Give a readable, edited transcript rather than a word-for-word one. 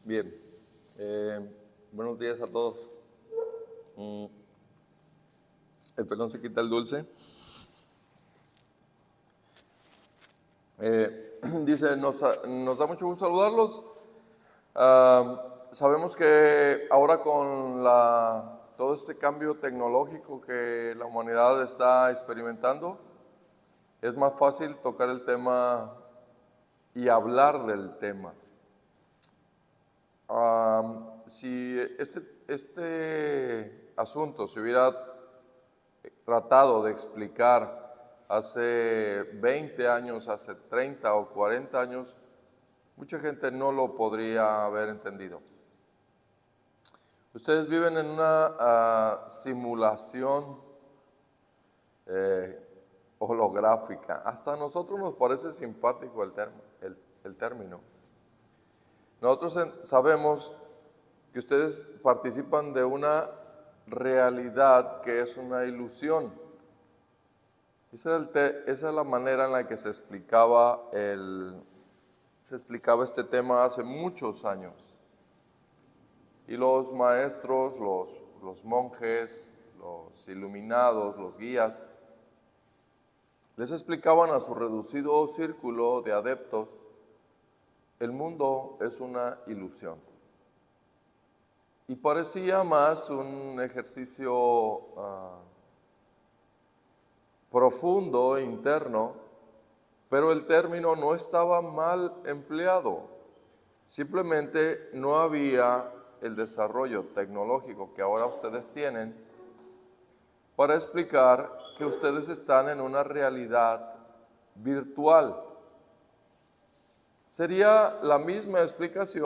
Bien, buenos días a todos. El pelón se quita el dulce. Dice, nos da mucho gusto saludarlos. Sabemos que ahora con todo este cambio tecnológico que la humanidad está experimentando, es más fácil tocar el tema y hablar del tema. Si este asunto se hubiera tratado de explicar hace 20 años, hace 30 o 40 años, mucha gente no lo podría haber entendido. Ustedes viven en una simulación holográfica. Hasta a nosotros nos parece simpático el término. Nosotros sabemos que ustedes participan de una realidad que es una ilusión. Esa es la manera en la que se explicaba este tema hace muchos años. Y los maestros, los monjes, los iluminados, los guías, les explicaban a su reducido círculo de adeptos: el mundo es una ilusión. Y parecía más un ejercicio profundo, interno, pero el término no estaba mal empleado. Simplemente no había el desarrollo tecnológico que ahora ustedes tienen para explicar que ustedes están en una realidad virtual. Sería la misma explicación